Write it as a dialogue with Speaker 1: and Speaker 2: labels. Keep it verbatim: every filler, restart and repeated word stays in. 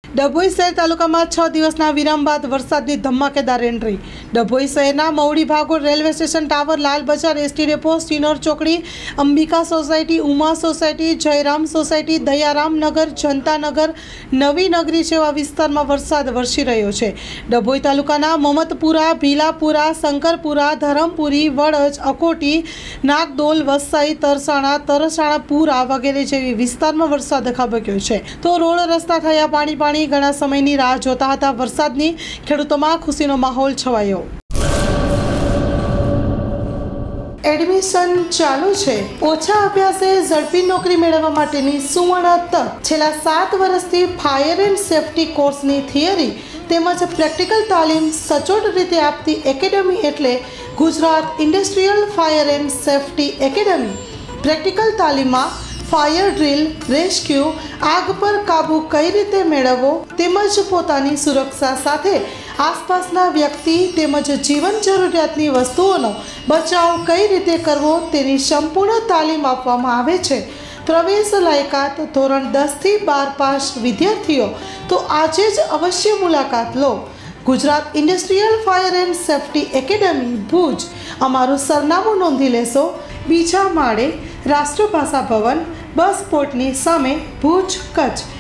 Speaker 1: ડભોઈ શહેર તાલુકામાં છ દિવસના વિરામ બાદ વરસાદની ધમાકેદાર એન્ટ્રી। ડભોઈ શહેરના Mavdi Bhagol railway station tower, Lal Bazar, ST depot, સ્ટીનર ચોકડી, Ambika society, Uma society, Jayram society, Dayaram Nagar, Janatanagar, નવી નગરી જેવા વિસ્તારમાં વરસાદ વરસી રહ્યો છે। ડભોઈ તાલુકાના મમતપુરા, ભીલાપુરા, શંકરપુરા, ધરમપુરી, વડજ, અકોટી, નાગદોલ, વસાઈ, તરસાણા, તરસાણાપુરા વગેરે જેવી વિસ્તારમાં વરસાદ ખાબક્યો છે। તો રોડ રસ્તા થયા પાણી પાણી ઘણા સમયની રાહ જોતા હતા વરસાદની ખેડૂતોમાં ખુશીનો માહોલ છવાયો। એડમિશન ચાલુ છે। ઓછા અભ્યાસે ઝડપી નોકરી મેળવવા માટેની સુવર્ણ તક। છેલ્લા સાત વર્ષથી ફાયર એન્ડ સેફટી કોર્સની થિયરી તેમજ પ્રેક્ટિકલ તાલીમ સચોટ રીતે આપતી એકેડમી એટલે Gujarat industrial fire and safety academy. Practical તાલીમમાં ફાયર ડ્રીલ, રેસ્ક્યુ, આગ પર કાબૂ કઈ રીતે મેળવવો તેમજ પોતાની સુરક્ષા સાથે આસપાસના વ્યક્તિ તેમજ જીવન જરૂરિયાતની વસ્તુઓનો બચાવ કઈ રીતે કરવો તેની સંપૂર્ણ તાલીમ આપવામાં આવે છે। પ્રવેશ લાયકાત ધોરણ દસ થી બાર પાસ વિદ્યાર્થીઓ તો આજે જ અવશ્ય મુલાકાત લો। Gujarat industrial fire and safety academy Bhuj. અમારું સરનામું નોંધી લેશો। બીજા માળે, રાષ્ટ્રભાષા ભવન, બસ પોર્ટની સામે, ભુજ, કચ્છ।